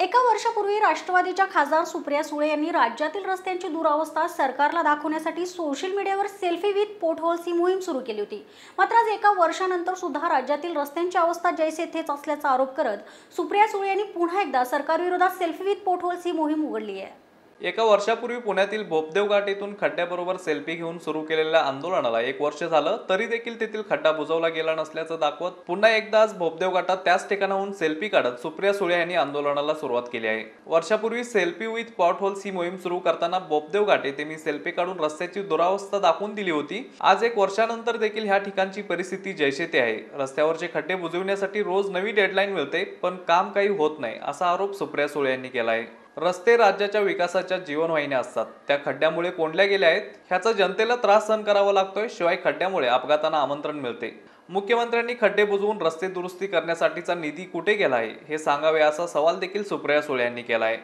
एका वर्षापूर्वी राष्ट्रवादीच्या खासदार सुप्रिया सुळे यांनी राज्यातील रस्त्यांची दुरावस्था सरकारला दाखवण्यासाठी सोशल मीडियावर सेल्फी विथ पोटहोल्स ही मोहीम सुरू केली होती। मात्र आज एका वर्षानंतर सुद्धा राज्यातील रस्त्यांची अवस्था जैसे थेच असल्याचा आरोप करत सुप्रिया सुळे यांनी पुन्हा एकदा सरकारविरोधात सेल्फी विथ पोटहोल्स ही मोहीम उघडली आहे। एका वर्षापूर्वी पुण्यातील बोपदेव घाट येथून खड्ड्याबरोबर सेल्फी घेऊन सुरू केलेल्या आंदोलनाला एक वर्ष झालं तरी देखील तेथील खड्डा बुजवला गेला नसल्याचं दाखवत पुन्हा एकदा आज बोपदेव घाटात त्याच ठिकाणाहून सेल्फी काढत सुप्रिया सुळे यांनी आंदोलनाला सुरुवात केली आहे। वर्षापूर्वी सेल्फी विथ पॉटहोल्स ही मोहीम सुरू करताना बोपदेव घाट येथे मी सेल्फी काढून रस्त्याची दुरावस्था दाखवून दिली होती। आज एक वर्षानंतर देखील ह्या ठिकाणची परिस्थिती जैसे थे आहे। रस्त्यावरचे खड्डे बुजविण्यासाठी रोज नवी डेडलाईन मिळते पण काम काही होत नाही असा आरोप सुप्रिया सुळे यांनी केला आहे। रस्ते राज्याच्या विकासाच्या जीवनवाहिन्या असतात, त्या खड्ड्यामुळे कोंडल्या गेल्या आहेत। ह्याचा जनतेला त्रास सहन करावा लागतोय, शिवाय खड्ड्यामुळे अपघातांना आमंत्रण मिळते। मुख्यमंत्र्यांनी खड्डे बुजवून रस्ते दुरुस्ती करण्यासाठीचा निधी कुठे गेला आहे हे सांगावे असा सवाल देखील सुप्रिया सुळे यांनी केला आहे।